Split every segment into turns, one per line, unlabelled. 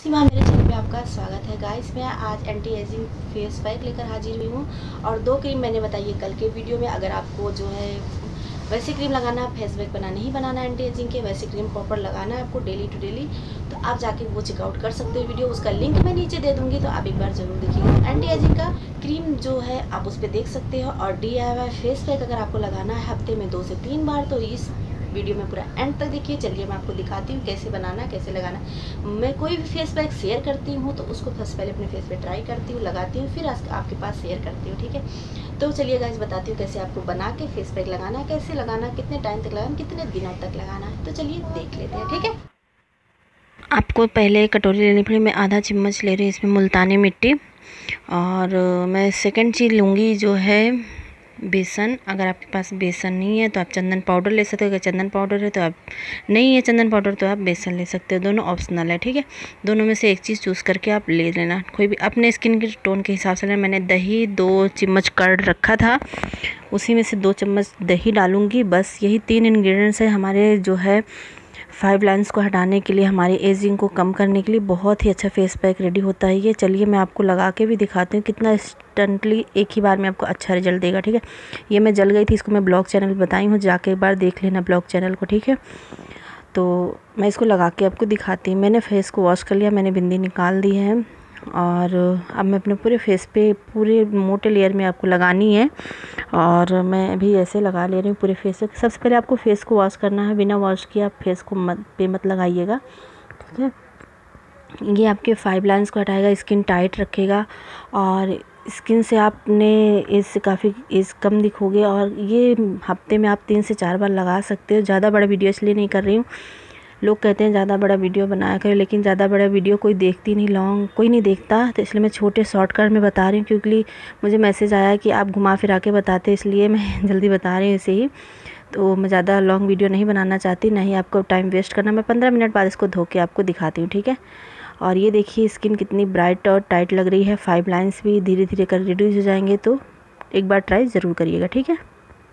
सीमा, मेरे चैनल पे आपका स्वागत है गाइस। मैं आज एंटी एजिंग फेस पैक लेकर हाजिर हुई हूँ और दो क्रीम मैंने बताई है कल के वीडियो में। अगर आपको जो है वैसे क्रीम लगाना, फेस पैक बना नहीं बनाना एंटी एजिंग के, वैसे क्रीम प्रॉपर लगाना है आपको डेली टू डेली, तो आप जाके वो चेकआउट कर सकते हो। वीडियो उसका लिंक मैं नीचे दे दूँगी, तो आप एक बार ज़रूर देखिएगा। एंटी एजिंग का क्रीम जो है आप उस पर देख सकते हो। और DIY फेस पैक अगर आपको लगाना है हफ्ते में 2 से 3 बार, तो इस वीडियो में पूरा एंड तक देखिए। चलिए मैं आपको दिखाती हूँ कैसे बनाना, कैसे लगाना। मैं कोई भी फेस पैक शेयर करती हूँ तो उसको फर्स्ट पहले अपने फेस पे ट्राई करती हूँ, लगाती हूँ, फिर आपके पास शेयर करती हूँ, ठीक है। तो चलिए गाइस बताती हूँ कैसे आपको बना के फेस पैक लगाना है, कैसे लगाना, कितने टाइम तक लगाना, कितने दिनों तक लगाना है। तो चलिए देख लेते हैं, ठीक है। आपको पहले कटोरी लेनी पड़ेगी। मैं आधा चम्मच ले रही हूँ इसमें मुल्तानी मिट्टी। और मैं सेकंड चीज़ लूँगी जो है बेसन। अगर आपके पास बेसन नहीं है तो आप चंदन पाउडर ले सकते हो। अगर चंदन पाउडर है तो आप, नहीं है चंदन पाउडर तो आप बेसन ले सकते हो। दोनों ऑप्शनल है, ठीक है। दोनों में से एक चीज़ चूज़ करके आप ले लेना, कोई भी अपने स्किन के टोन के हिसाब से लेना। मैंने दही 2 चम्मच कर्ड रखा था, उसी में से 2 चम्मच दही डालूँगी। बस यही 3 इंग्रेडिएंट्स है हमारे जो है 5 लाइन्स को हटाने के लिए, हमारी एजिंग को कम करने के लिए। बहुत ही अच्छा फेस पैक रेडी होता है ये। चलिए मैं आपको लगा के भी दिखाती हूँ कितना इंस्टेंटली एक ही बार में आपको अच्छा रिजल्ट देगा, ठीक है। ये मैं जल गई थी, इसको मैं ब्लॉग चैनल बताई हूँ, जाके एक बार देख लेना ब्लॉग चैनल को, ठीक है। तो मैं इसको लगा के आपको दिखाती हूँ। मैंने फेस को वॉश कर लिया, मैंने बिंदी निकाल दी है और अब मैं अपने पूरे फेस पे पूरे मोटे लेयर में आपको लगानी है। और मैं भी ऐसे लगा ले रही हूँ पूरे फेस पे। सबसे पहले आपको फेस को वॉश करना है, बिना वॉश किए आप फेस को मत लगाइएगा, ठीक है। ये आपके 5 लाइन्स को हटाएगा, स्किन टाइट रखेगा और स्किन से आपने इससे काफ़ी कम दिखोगे। और ये हफ्ते में आप 3 से 4 बार लगा सकते हो। ज़्यादा बड़ा वीडियो इसलिए नहीं कर रही हूँ, लोग कहते हैं ज़्यादा बड़ा वीडियो बनाया करें, लेकिन ज़्यादा बड़ा वीडियो कोई देखती नहीं, लॉन्ग कोई नहीं देखता, तो इसलिए मैं छोटे शॉर्टकट में बता रही हूँ। क्योंकि मुझे मैसेज आया कि आप घुमा फिरा के बताते, इसलिए मैं जल्दी बता रही हूँ इसे ही। तो मैं ज़्यादा लॉन्ग वीडियो नहीं बनाना चाहती, नहीं आपको टाइम वेस्ट करना। मैं 15 मिनट बाद इसको धो के आपको दिखाती हूँ, ठीक है। और ये देखिए स्किन कितनी ब्राइट और टाइट लग रही है। 5 लाइन्स भी धीरे धीरे कर रिड्यूस हो जाएंगे, तो एक बार ट्राई ज़रूर करिएगा, ठीक है।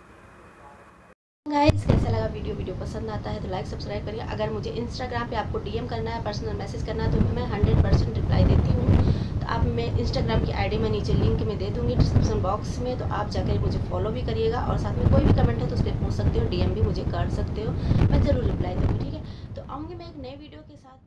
गाइस कैसा लगा वीडियो पसंद आता है तो लाइक सब्सक्राइब करिए। अगर मुझे इंस्टाग्राम पे आपको DM करना है, पर्सनल मैसेज करना है, तो मैं 100% रिप्लाई देती हूँ। तो आप, मैं इंस्टाग्राम की ID मैं नीचे लिंक में दे दूँगी डिस्क्रिप्शन बॉक्स में, तो आप जाकर मुझे फॉलो भी करिएगा। और साथ में कोई भी कमेंट है तो उस पर पूछ सकते हो, DM भी मुझे कर सकते हो, मैं ज़रूर रिप्लाई दूँगी, ठीक है। तो आऊँगी मैं एक नए वीडियो के साथ।